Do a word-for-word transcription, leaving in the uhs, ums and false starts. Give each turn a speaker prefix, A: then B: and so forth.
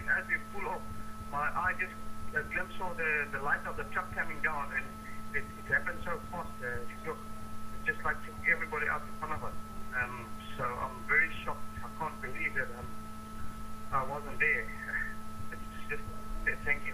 A: as we pull off, my eye just a glimpse of the, the light of the truck coming down, and it, it happened so fast. Uh, it took, it just like took everybody out in front of us. Um, so I'm very shocked. I can't believe that um, I wasn't there. It's just, thank